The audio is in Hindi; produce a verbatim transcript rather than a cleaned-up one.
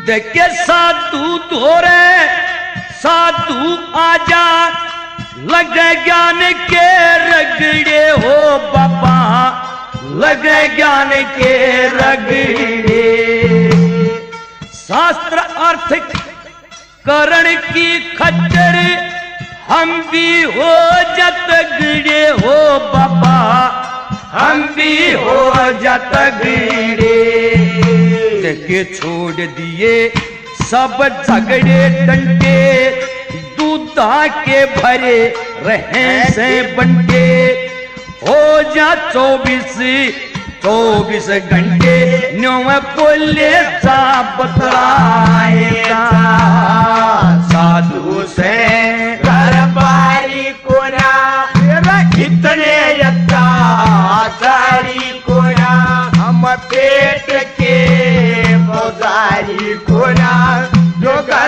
देखे साधु धोरे साधु आजा लगे ज्ञान के रगड़े हो बाबा लगे ज्ञान के रगड़े। शास्त्र अर्थ करण की खच्चर हम भी हो जत गिड़े हो बाबा हम भी हो जत गिड़े। देखे छोड़ दिए सब झगड़े डंडे दूधा के भरे रहे से बंटे हो जा चौबीस चौबीस घंटे न्यू बोले सा बतलाएगा साधु से घर बारी कोना इतने सारी कोना हम पेट के मोजारी कोना जो घर